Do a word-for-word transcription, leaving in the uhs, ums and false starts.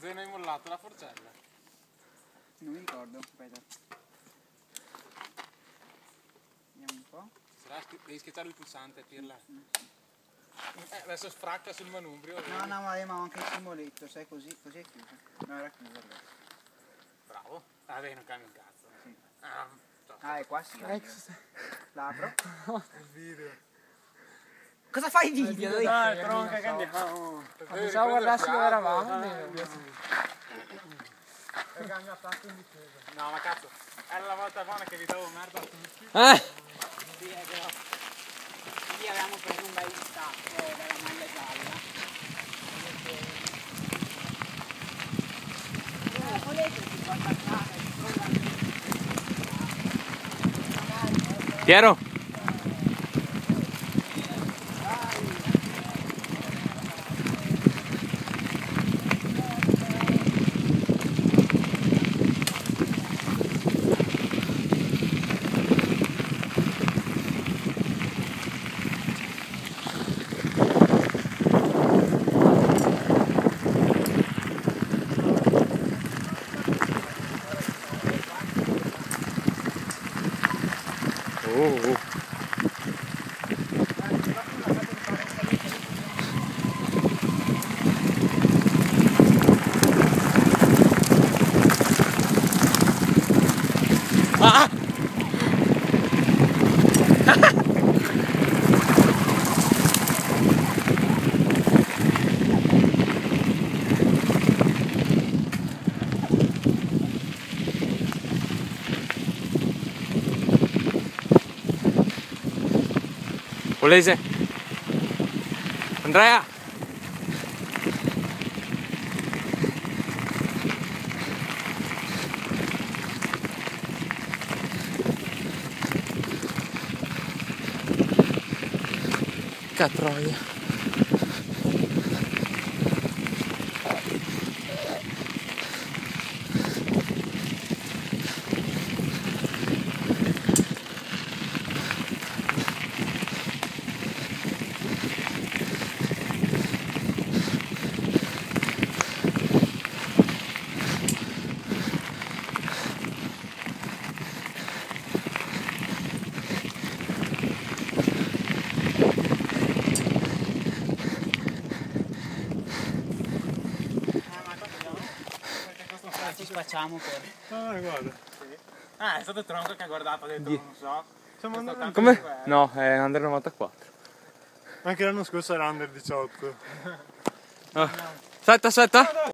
Dove ne hai mollato la forcella? Non mi ricordo, aspetta. Vediamo un po'. Sarà schi- devi schiacciare il pulsante, Pirla. Mm, sì. Eh, adesso spracca sul manubrio. No, vedi? no, ma ma ho anche il simboletto, sai così, così è chiuso. No, era chiuso allora. Bravo. Ah, beh, non cambia un cazzo. Sì. Ah, sto- Ah, è qua sì. Ex. L'apro. il video. Cosa fai video? Dai, Dai, tronca, che andiamo. Pensavo guardassi dove eravamo. E cambia tanto in difesa. No, ma cazzo, era la volta buona che vi davo merda a tutti. Eh! Sì, è vero. Lì avevamo preso un bel distacco dalla maglia gialla. Eh, volete si può attaccare, Piero! Oh, oh. Ah! Polese! Andrea! Catroia! ci spacciamo per... Ah, guarda. Sì. Ah, è stato Tronco che ha guardato dentro, Di- non so. Siamo andati Come? No, è Under novantaquattro. Anche l'anno scorso era Under diciotto. Ah. Aspetta, aspetta!